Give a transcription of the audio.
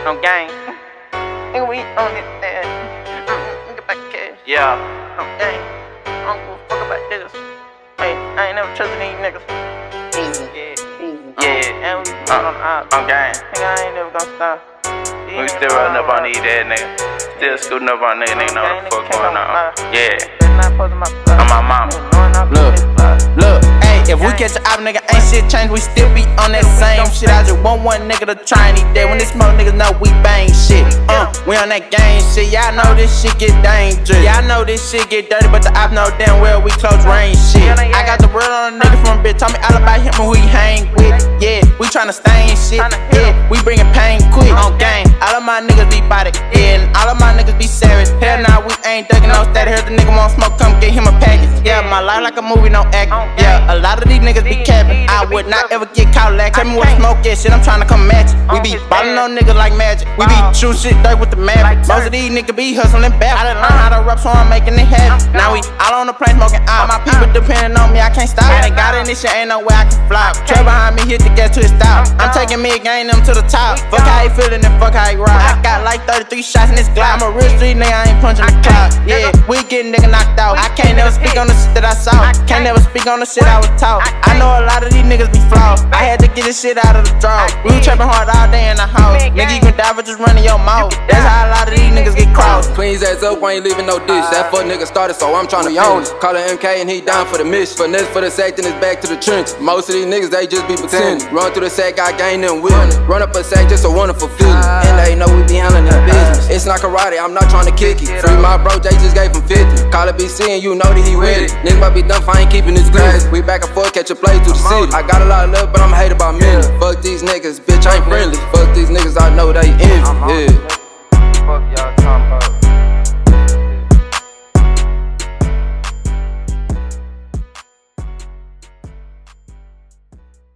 on gang. Nigga, we on it, nigga back cash. Yeah. On gang. I don't give a fuck about niggas. Hey, I ain't never trusted these niggas. Yeah. And we on the op. On gang. Nigga, I ain't never gonna stop. We still running up on these dead niggas. Still scooting up on niggas, nigga know what the fuck going on. Yeah. On my mama. Look, ayy, if we catch a op, nigga, ain't shit changed, we still be on that same shit. I just want one nigga to try and eat that. When this smoke niggas know we bang shit. We on that gang shit. Y'all know this shit get dangerous. Y'all know this shit get dirty, but the op know damn well we close range shit. I got the word on a nigga from a bitch, told me all about him and who he hang with. Yeah, we tryna stain shit. Yeah, we bringin' pain quick. On gang, all of my niggas be body. Yeah, and all of my niggas be savage. Hell nah, we ain't duckin' no status. Heard the nigga want smoke, come get him a package. Yeah, my life like a movie, no acting. Yeah, a lot of these niggas be capping. I would not ever get caught lacking. Tell me what smoke is, shit, I'm tryna come match it. We be ballin' on niggas like magic. We be shootin' shit dirt with the magic. Most of these niggas be hustlin' back. I done learn how to rap, so I'm making it happen. Now we all on the plane smoking out. My people depending on me, I can't stop. I done got in this shit, ain't no way I can fly. Trail behind me, hit the gas to the stop. I'm taking me, gang them to the top. Fuck how he feelin' and fuck how he ride. I got like 33 shots in this Glock. I'm a real street nigga, I ain't punching the clock. Yeah, we getting nigga knocked out. I can't never speak on the shit that I saw. Can't never speak on the shit I was taught. I know a lot of these niggas be flawed. I had to get this shit out of the draw. We was trapping hard all day in the house. Nigga, you can die for just running your mouth. That's how a lot of these niggas get crossed. Clean his ass up, I ain't leaving no dish. That fuck nigga started, so I'm tryna finish. Callin' MK and he down for the mission. Finesse for the sack, then it's back to the trench. Most of these niggas, they just be pretending. Run through the sack, got gang them with it. Run up a sack, just a wonderful feeling. And they know we be handling this business. It's not karate, I'm not tryna kick it. Free my bro, Jay just gave him 50. Call it BC and you know that he with it. Niggas might be done if I ain't keeping this glass. We back and forth, catch a play through the city. I got a lot of love, but I'm hated by many. Fuck these niggas, bitch, I ain't friendly. Fuck these niggas, I know they envy. Yeah.